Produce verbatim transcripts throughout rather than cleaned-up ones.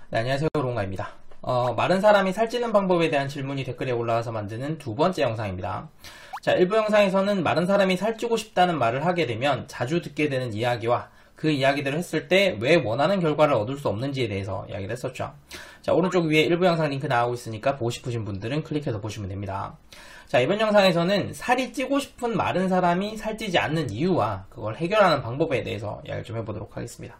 네, 안녕하세요. 롱가입니다. 어, 마른 사람이 살찌는 방법에 대한 질문이 댓글에 올라와서 만드는 두 번째 영상입니다. 자, 일부 영상에서는 마른 사람이 살찌고 싶다는 말을 하게 되면 자주 듣게 되는 이야기와 그 이야기들을 했을 때 왜 원하는 결과를 얻을 수 없는지에 대해서 이야기를 했었죠. 자, 오른쪽 위에 일부 영상 링크 나오고 있으니까 보고 싶으신 분들은 클릭해서 보시면 됩니다. 자, 이번 영상에서는 살이 찌고 싶은 마른 사람이 살찌지 않는 이유와 그걸 해결하는 방법에 대해서 이야기를 좀 해보도록 하겠습니다.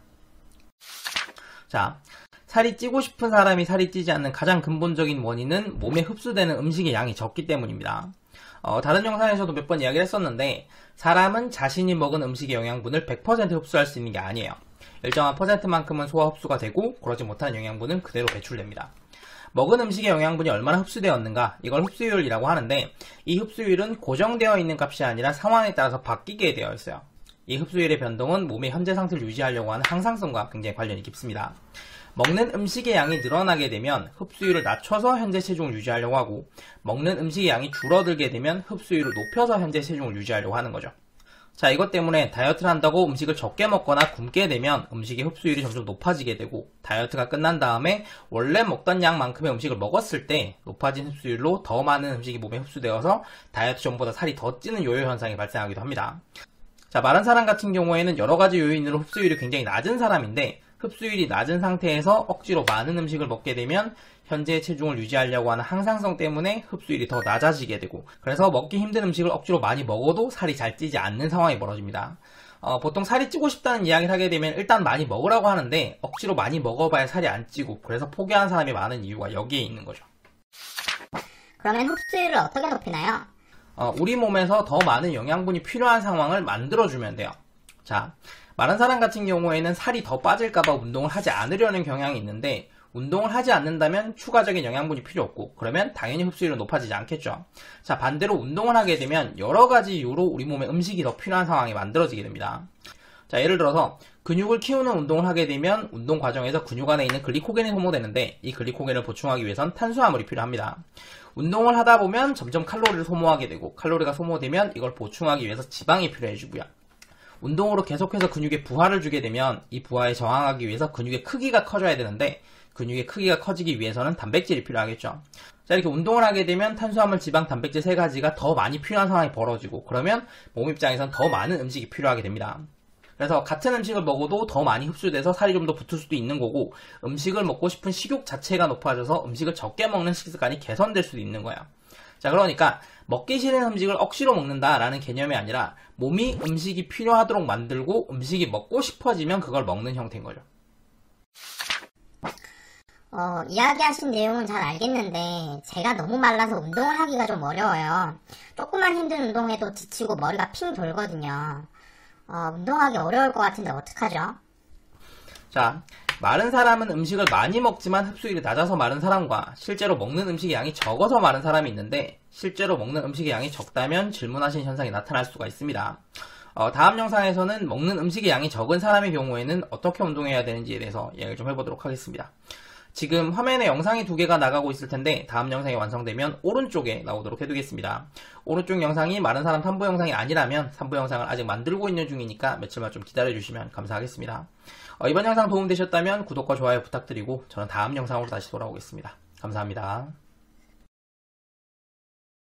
자, 살이 찌고 싶은 사람이 살이 찌지 않는 가장 근본적인 원인은 몸에 흡수되는 음식의 양이 적기 때문입니다. 어, 다른 영상에서도 몇 번 이야기를 했었는데 사람은 자신이 먹은 음식의 영양분을 백 퍼센트 흡수할 수 있는 게 아니에요. 일정한 퍼센트만큼은 소화 흡수가 되고 그러지 못한 영양분은 그대로 배출됩니다. 먹은 음식의 영양분이 얼마나 흡수되었는가, 이걸 흡수율이라고 하는데 이 흡수율은 고정되어 있는 값이 아니라 상황에 따라서 바뀌게 되어 있어요. 이 흡수율의 변동은 몸의 현재 상태를 유지하려고 하는 항상성과 굉장히 관련이 깊습니다. 먹는 음식의 양이 늘어나게 되면 흡수율을 낮춰서 현재 체중을 유지하려고 하고, 먹는 음식의 양이 줄어들게 되면 흡수율을 높여서 현재 체중을 유지하려고 하는 거죠. 자, 이것 때문에 다이어트를 한다고 음식을 적게 먹거나 굶게 되면 음식의 흡수율이 점점 높아지게 되고, 다이어트가 끝난 다음에 원래 먹던 양만큼의 음식을 먹었을 때 높아진 흡수율로 더 많은 음식이 몸에 흡수되어서 다이어트 전보다 살이 더 찌는 요요 현상이 발생하기도 합니다. 자, 마른 사람 같은 경우에는 여러 가지 요인으로 흡수율이 굉장히 낮은 사람인데, 흡수율이 낮은 상태에서 억지로 많은 음식을 먹게 되면 현재의 체중을 유지하려고 하는 항상성 때문에 흡수율이 더 낮아지게 되고, 그래서 먹기 힘든 음식을 억지로 많이 먹어도 살이 잘 찌지 않는 상황이 벌어집니다. 어, 보통 살이 찌고 싶다는 이야기를 하게 되면 일단 많이 먹으라고 하는데 억지로 많이 먹어봐야 살이 안 찌고, 그래서 포기하는 사람이 많은 이유가 여기에 있는 거죠. 그러면 흡수율을 어떻게 높이나요? 어, 우리 몸에서 더 많은 영양분이 필요한 상황을 만들어주면 돼요. 자, 마른 사람 같은 경우에는 살이 더 빠질까봐 운동을 하지 않으려는 경향이 있는데, 운동을 하지 않는다면 추가적인 영양분이 필요 없고, 그러면 당연히 흡수율은 높아지지 않겠죠. 자, 반대로 운동을 하게 되면 여러 가지 이유로 우리 몸에 음식이 더 필요한 상황이 만들어지게 됩니다. 자, 예를 들어서 근육을 키우는 운동을 하게 되면 운동 과정에서 근육 안에 있는 글리코겐이 소모되는데, 이 글리코겐을 보충하기 위해선 탄수화물이 필요합니다. 운동을 하다 보면 점점 칼로리를 소모하게 되고, 칼로리가 소모되면 이걸 보충하기 위해서 지방이 필요해지고요. 운동으로 계속해서 근육에 부하를 주게 되면 이 부하에 저항하기 위해서 근육의 크기가 커져야 되는데, 근육의 크기가 커지기 위해서는 단백질이 필요하겠죠. 자, 이렇게 운동을 하게 되면 탄수화물, 지방, 단백질 세 가지가 더 많이 필요한 상황이 벌어지고, 그러면 몸 입장에선 더 많은 음식이 필요하게 됩니다. 그래서 같은 음식을 먹어도 더 많이 흡수돼서 살이 좀 더 붙을 수도 있는 거고, 음식을 먹고 싶은 식욕 자체가 높아져서 음식을 적게 먹는 식습관이 개선될 수도 있는 거예요. 자, 그러니까 먹기 싫은 음식을 억지로 먹는다라는 개념이 아니라 몸이 음식이 필요하도록 만들고 음식이 먹고 싶어지면 그걸 먹는 형태인 거죠. 어, 이야기하신 내용은 잘 알겠는데 제가 너무 말라서 운동을 하기가 좀 어려워요. 조금만 힘든 운동해도 지치고 머리가 핑 돌거든요. 어, 운동하기 어려울 것 같은데 어떡하죠? 자, 마른 사람은 음식을 많이 먹지만 흡수율이 낮아서 마른 사람과 실제로 먹는 음식의 양이 적어서 마른 사람이 있는데, 실제로 먹는 음식의 양이 적다면 질문하신 현상이 나타날 수가 있습니다. 어, 다음 영상에서는 먹는 음식의 양이 적은 사람의 경우에는 어떻게 운동해야 되는지에 대해서 이야기를 좀 해보도록 하겠습니다. 지금 화면에 영상이 두 개가 나가고 있을 텐데 다음 영상이 완성되면 오른쪽에 나오도록 해두겠습니다. 오른쪽 영상이 마른 사람 삼 부 영상이 아니라면 삼 부 영상을 아직 만들고 있는 중이니까 며칠만 좀 기다려주시면 감사하겠습니다. 어, 이번 영상 도움되셨다면 구독과 좋아요 부탁드리고 저는 다음 영상으로 다시 돌아오겠습니다. 감사합니다.